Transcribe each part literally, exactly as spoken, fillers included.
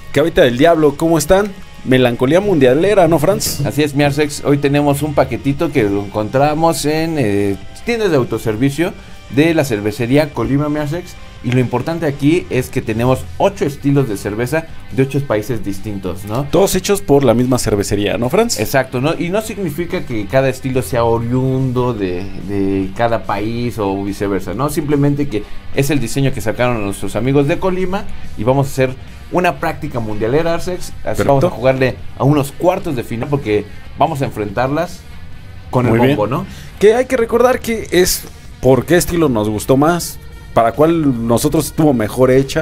Cabita del Diablo, ¿cómo están? Melancolía mundialera, ¿no, Franz? Así es, mi Arsex. Hoy tenemos un paquetito que lo encontramos en eh, tiendas de autoservicio de la cervecería Colima, mi Arsex. Y lo importante aquí es que tenemos ocho estilos de cerveza de ocho países distintos, ¿no? Todos hechos por la misma cervecería, ¿no, Franz? Exacto, ¿no? Y no significa que cada estilo sea oriundo de, de cada país o viceversa, ¿no? Simplemente que es el diseño que sacaron nuestros amigos de Colima y vamos a hacer una práctica mundialera, Arsex. Así vamos a jugarle a unos cuartos de final porque vamos a enfrentarlas con el Muy bombo, bien. ¿no? Que hay que recordar que es por qué estilo nos gustó más, para cuál nosotros estuvo mejor hecha.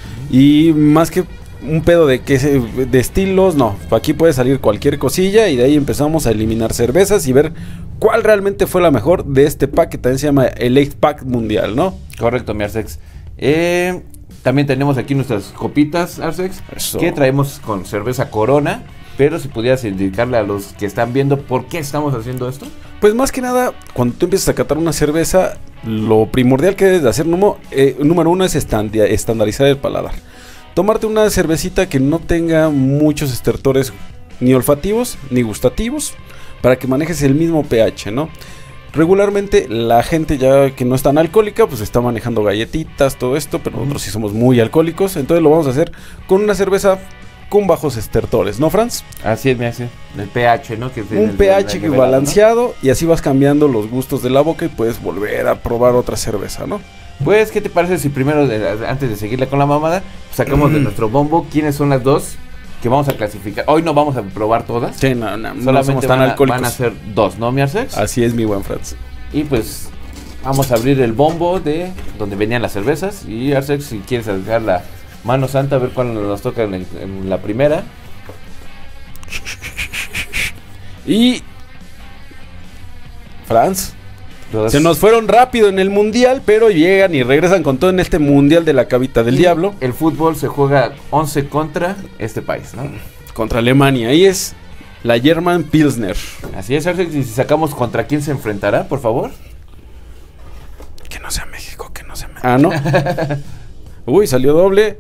Y más que un pedo de que de estilos, no, aquí puede salir cualquier cosilla y de ahí empezamos a eliminar cervezas y ver cuál realmente fue la mejor de este pack que también se llama el eight pack mundial, ¿no? Correcto, mi Arsex. Eh, también tenemos aquí nuestras copitas, Arsex, Eso. que traemos con cerveza Corona. Pero si pudieras indicarle a los que están viendo por qué estamos haciendo esto. Pues más que nada, cuando tú empiezas a catar una cerveza, lo primordial que debes de hacer, número, eh, número uno, es estandi- estandarizar el paladar. Tomarte una cervecita que no tenga muchos estertores ni olfativos ni gustativos, para que manejes el mismo pH, ¿no? Regularmente la gente ya que no es tan alcohólica, pues está manejando galletitas, todo esto, pero Uh-huh. nosotros sí somos muy alcohólicos, entonces lo vamos a hacer con una cerveza con bajos estertores, ¿no, Franz? Así es, me hace. El pH, ¿no? Que es Un el- pH el- que el- balanceado, ¿no? Y así vas cambiando los gustos de la boca y puedes volver a probar otra cerveza, ¿no? Pues, ¿qué te parece si primero, de- antes de seguirle con la mamada, sacamos de nuestro bombo quiénes son las dos que vamos a clasificar? Hoy no vamos a probar todas. Sí, no, no, no Solamente somos tan van, a, alcohólicos. van a ser dos, ¿no, mi Arsex? Así es, mi buen Franz. Y pues vamos a abrir el bombo de donde venían las cervezas. Y Arsex, si quieres sacar la mano santa, a ver cuál nos toca en, el- en la primera. Y... Franz, Dos. se nos fueron rápido en el mundial, pero llegan y regresan con todo en este mundial de la cabita del Y diablo El fútbol se juega once contra este país, ¿no? contra Alemania. Ahí es la German Pilsner. Así es, Arsex. Y si sacamos contra quién se enfrentará, por favor. Que no sea México, que no sea México. Ah, ¿no? Uy, salió doble.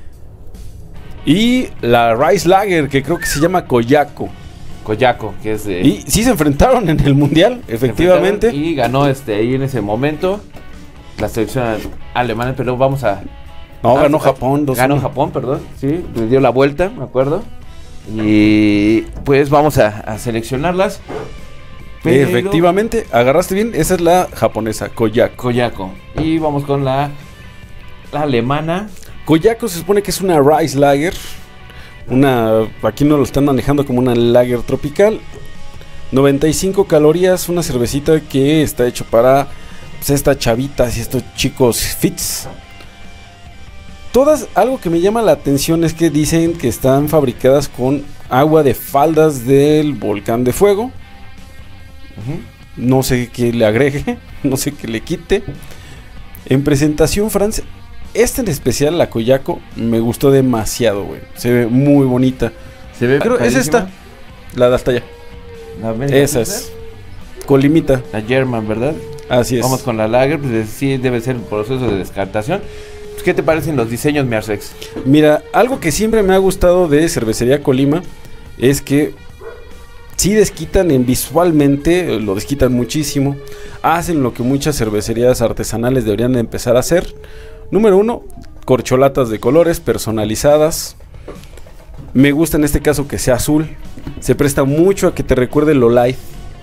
Y la Rice Lager, que creo que se llama Koyaco. Coyaco, que es de... Y sí se enfrentaron en el mundial, efectivamente. Y ganó este ahí en ese momento la selección alemana, pero vamos a... No, ah, ganó ah, Japón. dos Ganó uno. Japón, perdón. Sí, le dio la vuelta, me acuerdo. Y pues vamos a, a seleccionarlas. Pero- Efectivamente, agarraste bien. Esa es la japonesa, Koyaco. Coyaco. Y vamos con la, la alemana. Koyaco se supone que es una Rice Lager. Una, aquí nos lo están manejando como una Lager tropical. noventa y cinco calorías, una cervecita que está hecho para pues, estas chavitas y estos chicos fits. Todas, algo que me llama la atención es que dicen que están fabricadas con agua de faldas del volcán de fuego. Ujú. No sé qué le agregue, no sé qué le quite. En presentación, Franz, esta en especial, la Koyaco, me gustó demasiado, güey. Se ve muy bonita. Se ve Creo, es padrísima. esta, la de hasta allá. La American Esa Pilsner. es. Colimita, La German, ¿verdad? así es. Vamos con la Lager, pues sí debe ser el proceso de descartación. Pues, ¿qué te parecen los diseños, mi Arsex? Mira, algo que siempre me ha gustado de Cervecería Colima es que sí desquitan en visualmente, lo desquitan muchísimo. Hacen lo que muchas cervecerías artesanales deberían de empezar a hacer. Número uno, corcholatas de colores personalizadas. Me gusta en este caso que sea azul. Se presta mucho a que te recuerde lo light.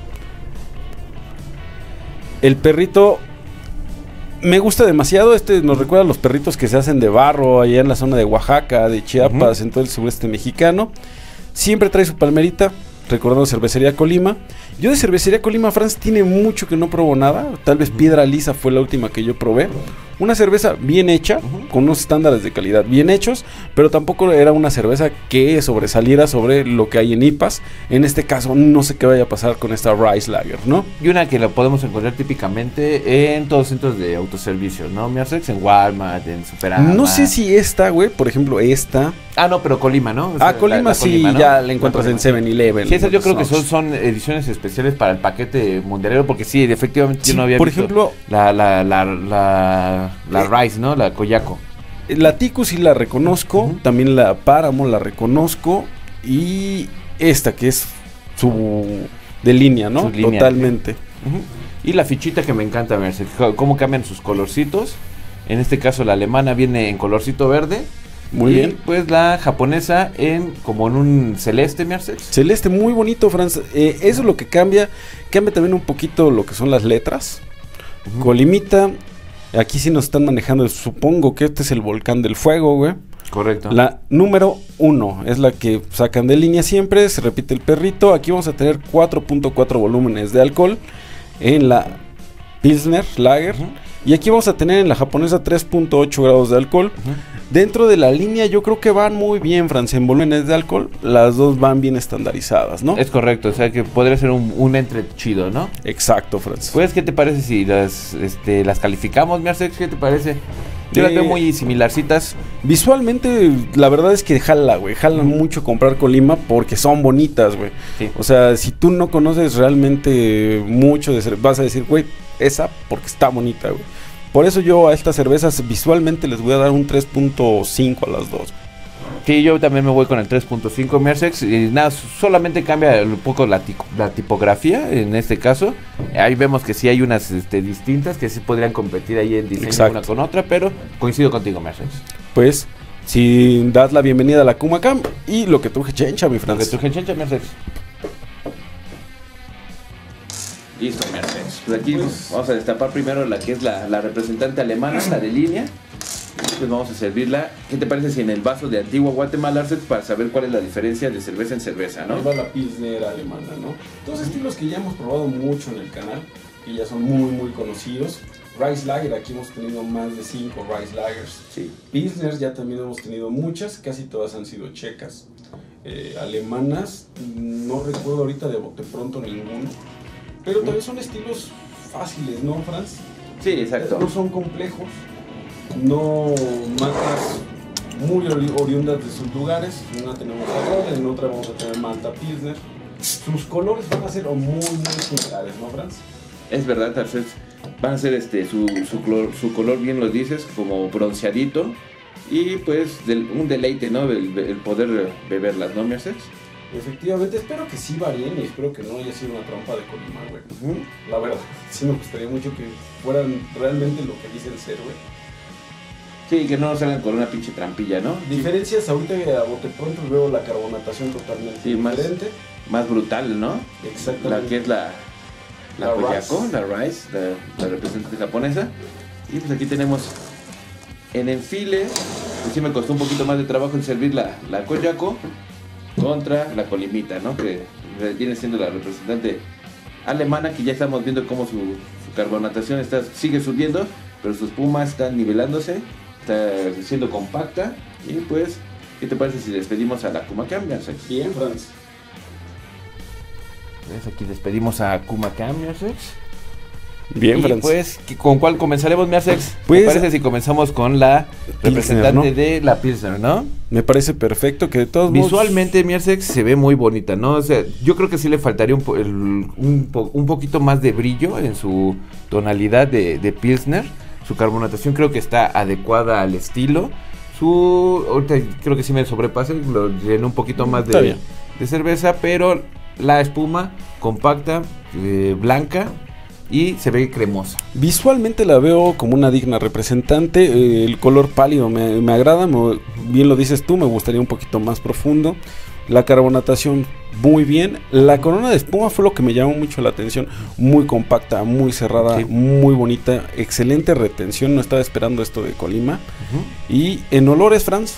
El perrito me gusta demasiado. Este nos recuerda a los perritos que se hacen de barro allá en la zona de Oaxaca, de Chiapas, uh-huh. en todo el sureste mexicano. Siempre trae su palmerita, recordando Cervecería Colima. Yo de Cervecería Colima, Franz, tiene mucho que no probó nada. Tal vez Piedra Lisa fue la última que yo probé. Una cerveza bien hecha, uh-huh. con unos estándares de calidad bien hechos, pero tampoco era una cerveza que sobresaliera sobre lo que hay en I P As. En este caso, no sé qué vaya a pasar con esta Rice Lager, ¿no? Y una que la podemos encontrar típicamente en todos los centros de autoservicio, ¿no? Mi Arsex, en Walmart, en Superama. No sé si esta, güey, por ejemplo, esta. Ah, no, pero Colima, ¿no? O sea, ah, Colima la, la sí, Colima, ¿no? ya la encuentras la en seven eleven. Sí, esas yo creo que son, son ediciones especiales para el paquete mundialero, porque sí, efectivamente Sí, yo no había por visto ejemplo, la, la, la, la, la Rice, ¿no? La Koyaco. La Ticu sí la reconozco, uh-huh. También la Páramo la reconozco. Y esta que es su de línea, ¿no? Línea, totalmente. Uh-huh. Y la fichita que me encanta, Merced, cómo cambian sus colorcitos. En este caso la alemana viene en colorcito verde. Muy y bien. Pues la japonesa en como en un celeste, Merced. Celeste, muy bonito, Franz. Eh, eso es lo que cambia. Cambia también un poquito lo que son las letras. Uh-huh. Colimita. Aquí sí nos están manejando. Supongo que este es el volcán del fuego, güey. Correcto. La número uno es la que sacan de línea siempre. Se repite el perrito. Aquí vamos a tener cuatro punto cuatro volúmenes de alcohol en la Pilsner Lager. Uh-huh. Y aquí vamos a tener en la japonesa tres punto ocho grados de alcohol. Uh-huh. Dentro de la línea yo creo que van muy bien, Franz, en volúmenes de alcohol. Las dos van bien estandarizadas, ¿no? Es correcto, o sea que podría ser un, un entre chido, ¿no? Exacto, Franz. Pues, ¿qué te parece si las, este, las calificamos, Mercedes? ¿Qué te parece? Yo las veo muy similarcitas. Visualmente, la verdad es que jala, güey. Jala mucho comprar Colima porque son bonitas, güey. Sí. O sea, si tú no conoces realmente mucho de cerveza, vas a decir, güey, esa porque está bonita, güey. Por eso yo a estas cervezas visualmente les voy a dar un tres punto cinco a las dos. Sí, yo también me voy con el tres punto cinco Mercedes. Y nada, solamente cambia un poco la, la tipografía en este caso. Ahí vemos que sí hay unas este, distintas que sí podrían competir ahí en diseño. Exacto. Una con otra, pero coincido contigo, Mercedes. Pues, si das la bienvenida a la Kumacam y lo que truje chencha, mi Franz. Lo que truje chencha, Mercedes. Listo, Mercedes. Pues aquí pues, vamos a destapar primero la que es la, la representante alemana, la de línea. Pues vamos a servirla. ¿Qué te parece si en el vaso de Antigua Guatemala, Arcet, para saber cuál es la diferencia de cerveza en cerveza, ¿no? Ahí va la Pilsner alemana, ¿no? Dos estilos que ya hemos probado mucho en el canal, que ya son muy, muy conocidos. Rice Lager, aquí hemos tenido más de cinco Rice Lagers. Sí. Pilsner ya también hemos tenido muchas, casi todas han sido checas. Eh, alemanas, no recuerdo ahorita de bote pronto ninguno. Pero también son estilos fáciles, ¿no, Franz? Sí, exacto. No son complejos, no marcas muy ori oriundas de sus lugares. En una tenemos Arrola, en otra vamos a tener Malta Pilsner. Sus colores van a ser muy, muy similares, ¿no, Franz? Es verdad, Arcet. Van a ser este, su, su, color, su color, bien lo dices, como bronceadito. Y pues del, un deleite, ¿no? El, el poder beberlas, ¿no, Mercedes? Efectivamente, espero que sí varíen y espero que no haya sido una trampa de Colima, güey. Uh-huh. La verdad, sí me gustaría mucho que fueran realmente lo que dicen ser, güey. Sí, que no salgan con una pinche trampilla, ¿no? Diferencias, ahorita a bote pronto veo la carbonatación totalmente sí, diferente. Más, más brutal, ¿no? Exactamente. La que es la, la, la Koyako, la Rice, la, la representante japonesa. Y pues aquí tenemos en enfile, pues sí me costó un poquito más de trabajo en servir la, la Koyako contra la Colimita, ¿no? Que viene siendo la representante alemana, que ya estamos viendo cómo su, su carbonatación está, sigue subiendo, pero su espuma está nivelándose, está siendo compacta. Y pues, ¿qué te parece si despedimos a la Kumacam? Bien, Franz. Pues aquí despedimos a Kumacam, Mercedes. Bien, y Franz. Pues, ¿con cuál comenzaremos, Mercedes? Pues, ¿Te parece si comenzamos con la Pilsner, representante, ¿no?, de la Pilsner, ¿no? Me parece perfecto, que de todos visualmente, modos... Mercedes, se ve muy bonita, ¿no? O sea, yo creo que sí le faltaría un, po el, un, po un poquito más de brillo en su tonalidad de, de Pilsner. Su carbonatación creo que está adecuada al estilo. Su... Ahorita creo que sí me sobrepasa, lo llené un poquito más de, de cerveza, pero la espuma compacta, eh, blanca, y se ve cremosa. Visualmente la veo como una digna representante. Eh, el color pálido me, me agrada, me, bien lo dices tú, me gustaría un poquito más profundo. La carbonatación muy bien. La corona de espuma fue lo que me llamó mucho la atención. Muy compacta, muy cerrada, sí, muy bonita. Excelente retención, no estaba esperando esto de Colima. Uh-huh. Y en olores, Franz,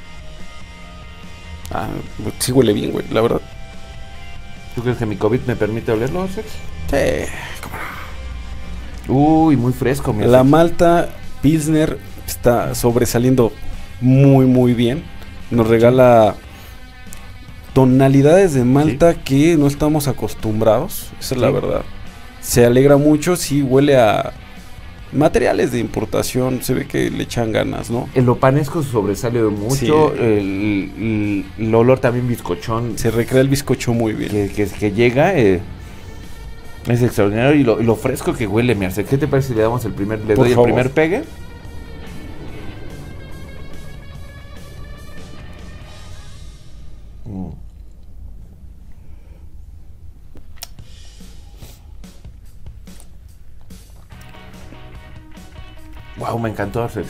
ah, sí huele bien, güey, la verdad. ¿Tú crees que mi COVID me permite olerlo, Sex? Sí, cómo no. Uy, muy fresco. Mi la Malta Pilsner está sobresaliendo muy, muy bien. Nos regala tonalidades de malta, sí, que no estamos acostumbrados. Esa es, sí, la verdad. Se alegra mucho, sí, huele a materiales de importación. Se ve que le echan ganas, ¿no? El lopanesco sobresale mucho. Sí. El, el, el olor también bizcochón. Se recrea el bizcocho muy bien. Que, que, que llega... Eh, es extraordinario. Y lo, lo fresco que huele, Merce. ¿Qué te parece si le damos el primer, le Por doy favor. el primer pegue? Wow, me encantó, Arcex.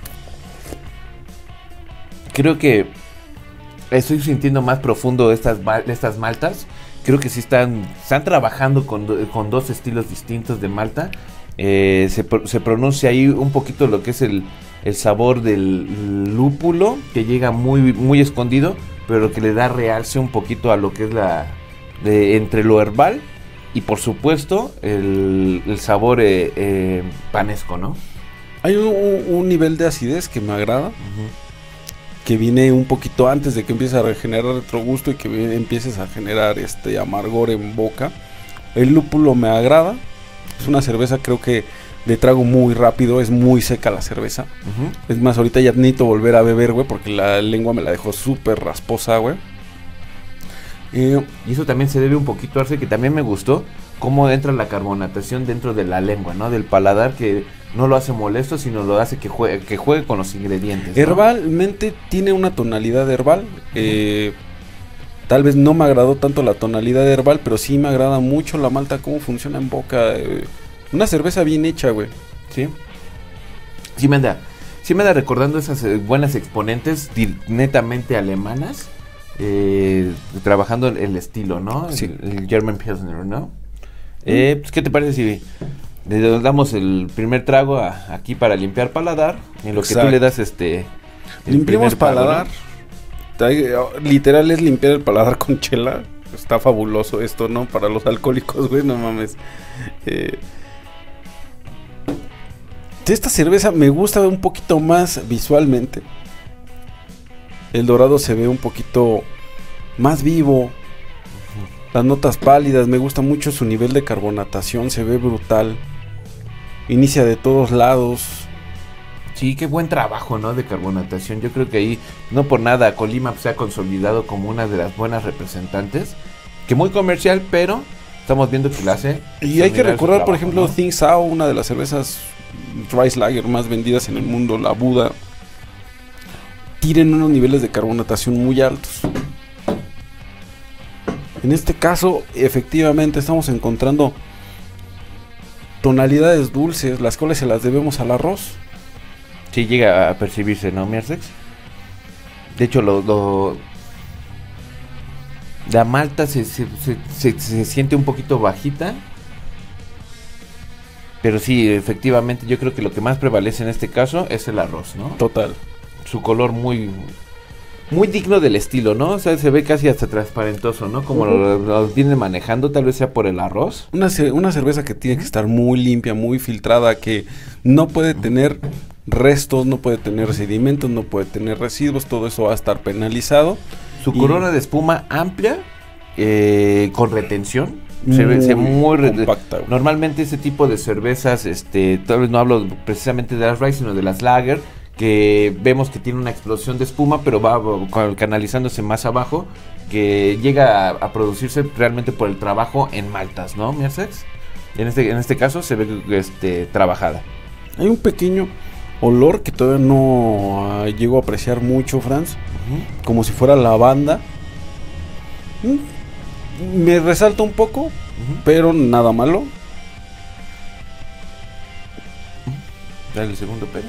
Creo que estoy sintiendo más profundo estas, estas maltas. Creo que sí están, están trabajando con, con dos estilos distintos de malta. Eh, se, se pronuncia ahí un poquito lo que es el, el sabor del lúpulo, que llega muy, muy escondido, pero que le da realce un poquito a lo que es la de, entre lo herbal y por supuesto el, el sabor eh, eh, panesco, ¿no? Hay un, un nivel de acidez que me agrada, uh-huh. que viene un poquito antes de que empiece a regenerar retrogusto y que viene, empieces a generar este amargor en boca. El lúpulo me agrada. Es una cerveza, creo que de trago muy rápido, es muy seca la cerveza. Uh-huh. Es más, ahorita ya necesito volver a beber, güey, porque la lengua me la dejó súper rasposa, güey. Eh, y eso también se debe un poquito, Arce, que también me gustó cómo entra la carbonatación dentro de la lengua, ¿no? Del paladar, que no lo hace molesto, sino lo hace que juegue, que juegue con los ingredientes, ¿no? Herbalmente tiene una tonalidad herbal. Uh-huh. Eh, tal vez no me agradó tanto la tonalidad herbal, pero sí me agrada mucho la malta, cómo funciona en boca. Eh, una cerveza bien hecha, güey. Sí. Sí me anda, sí me anda recordando esas eh, buenas exponentes netamente alemanas. Eh, trabajando el, el estilo, ¿no? Sí. El, el German Pilsner, ¿no? Eh, pues, ¿qué te parece si le damos el primer trago a, aquí para limpiar paladar? En lo Exacto. que tú le das este... Limpiemos paladar. Trago, ¿no? Literal es limpiar el paladar con chela. Está fabuloso esto, ¿no? Para los alcohólicos, güey, no mames. Eh, esta cerveza me gusta un poquito más visualmente. El dorado se ve un poquito más vivo. Las notas pálidas, me gusta mucho su nivel de carbonatación, se ve brutal. Inicia de todos lados. Sí, qué buen trabajo, ¿no? De carbonatación. Yo creo que ahí, no por nada, Colima se ha consolidado como una de las buenas representantes. Que muy comercial, pero estamos viendo que la hace. Y hay que recordar, trabajo, por ejemplo, ¿no? Tsingtao, una de las cervezas Rice Lager más vendidas en el mundo, la Buda. Tienen unos niveles de carbonatación muy altos. En este caso, efectivamente, estamos encontrando tonalidades dulces, las cuales se las debemos al arroz. Sí, llega a percibirse, ¿no, Miersex? De hecho, lo, lo la malta se, se, se, se, se siente un poquito bajita. Pero sí, efectivamente, yo creo que lo que más prevalece en este caso es el arroz, ¿no? Total. Su color muy muy digno del estilo, ¿no? O sea, se ve casi hasta transparentoso, ¿no? Como uh-huh. lo, lo vienen manejando, tal vez sea por el arroz. Una, una cerveza que tiene que estar muy limpia, muy filtrada, que no puede tener restos, no puede tener sedimentos, no puede tener residuos, todo eso va a estar penalizado. Su y... corona de espuma amplia, eh, con retención. Se ve, se muy compacta. Normalmente ese tipo de cervezas, este, tal vez no hablo precisamente de las Rice, sino de las Lager, que vemos que tiene una explosión de espuma, pero va canalizándose más abajo, que llega a, a producirse realmente por el trabajo en maltas, ¿no, Miersex? En este, en este caso se ve este, trabajada. Hay un pequeño olor que todavía no uh, llego a apreciar mucho, Franz, uh-huh. como si fuera lavanda. ¿Mm? Me resalta un poco, uh-huh. pero nada malo. Dale el segundo pelo.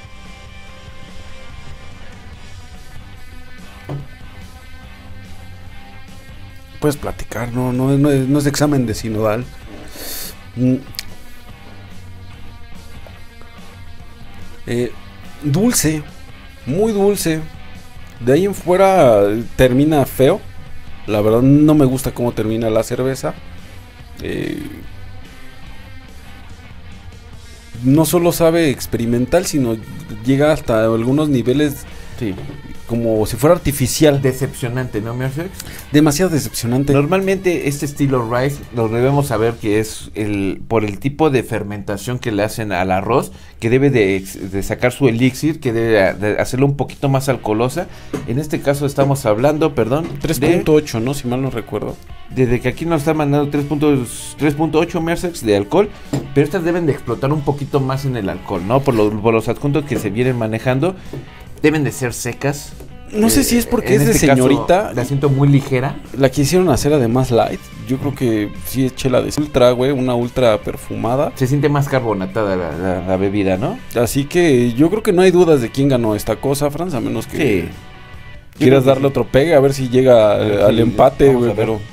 Puedes platicar, no, no, no, es, no es examen de sinodal. Mm. Eh, dulce, muy dulce. De ahí en fuera termina feo. La verdad no me gusta cómo termina la cerveza. Eh, no solo sabe experimental, sino llega hasta algunos niveles... Sí. Como si fuera artificial. Decepcionante, ¿no, Miersex? Demasiado decepcionante. Normalmente este estilo Rice lo debemos saber que es el por el tipo de fermentación que le hacen al arroz, que debe de, de sacar su elixir, que debe de hacerlo un poquito más alcoholosa. En este caso estamos hablando, perdón, tres punto ocho, ¿no? Si mal no recuerdo. Desde que aquí nos está mandando tres punto ocho Miersex de alcohol, pero estas deben de explotar un poquito más en el alcohol, ¿no? Por, lo, por los adjuntos que se vienen manejando. Deben de ser secas. No eh, sé si es porque es de este señorita. Caso, la siento muy ligera. La quisieron hacer además light. yo creo que sí es chela de ultra, güey, una ultra perfumada. Se siente más carbonatada la, la, la bebida, ¿no? Así que yo creo que no hay dudas de quién ganó esta cosa, Franz, a menos que Sí. quieras Yo creo que darle sí. otro pegue, a ver si llega A ver, al sí, empate, vamos güey, a ver. pero...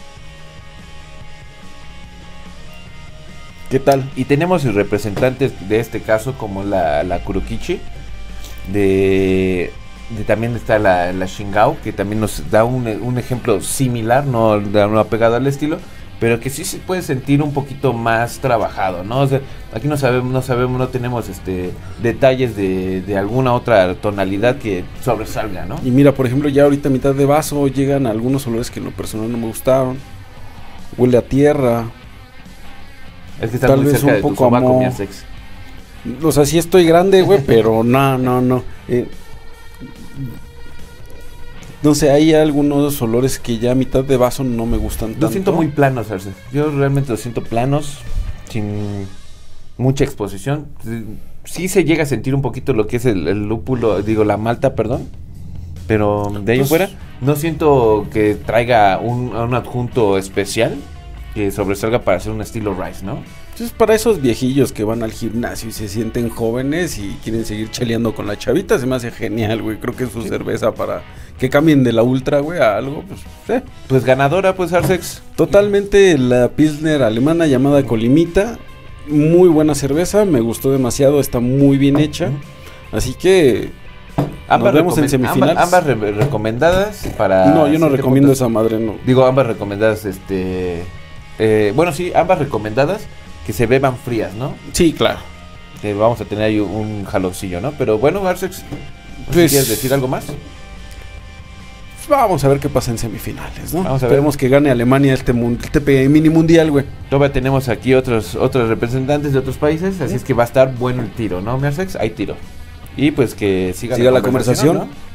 ¿Qué tal? Y tenemos representantes de este caso como la, la Kurokichi, de, de también está la, la Shingao, que también nos da un, un ejemplo similar, no, no apegado al estilo, pero que sí se puede sentir un poquito más trabajado, ¿no? O sea, aquí no sabemos, no sabemos, no tenemos este detalles de, de alguna otra tonalidad que sobresalga, ¿no? Y mira, por ejemplo, ya ahorita a mitad de vaso llegan algunos olores que en lo personal no me gustaron. Huele a tierra. Es que estás Tal muy vez cerca un de tu poco sobaco, amo- mi Arsex. O sea, sí estoy grande, güey, pero no, no, no. Eh, no sé, hay algunos olores que ya a mitad de vaso no me gustan tanto. Los siento muy planos, Arsex. Yo realmente los siento planos, sin mucha exposición. Sí se llega a sentir un poquito lo que es el, el lúpulo, digo, la malta, perdón. Pero de ahí en Pues- fuera, no siento que traiga un, un adjunto especial que sobresalga para hacer un estilo rice, ¿no? Entonces, para esos viejillos que van al gimnasio y se sienten jóvenes y quieren seguir cheleando con la chavita, se me hace genial, güey. Creo que es su Sí. cerveza para que cambien de la ultra, güey, a algo, pues, eh. Pues ganadora, pues Arsex. Totalmente la Pilsner alemana llamada Colimita. Muy buena cerveza, me gustó demasiado, está muy bien hecha. Así que nos vemos en recomen- semifinales. Ambas, ambas re- recomendadas para... no, yo no siete recomiendo puntos. esa madre, no. Digo, ambas recomendadas, este... eh, bueno, sí, ambas recomendadas que se beban frías, ¿no? Sí, claro. Que vamos a tener ahí un, un jaloncillo, ¿no? Pero bueno, Arsex, Pues- ¿quieres decir algo más? Vamos a ver qué pasa en semifinales, ¿no? Vamos a ver. Esperemos que gane Alemania este, mun- este pe- mini mundial, güey. Todavía tenemos aquí otros otros representantes de otros países, así es que va a estar bueno el tiro, ¿no, mi Arsex? Hay tiro. Y pues que siga, Siga la conversación. ¿no?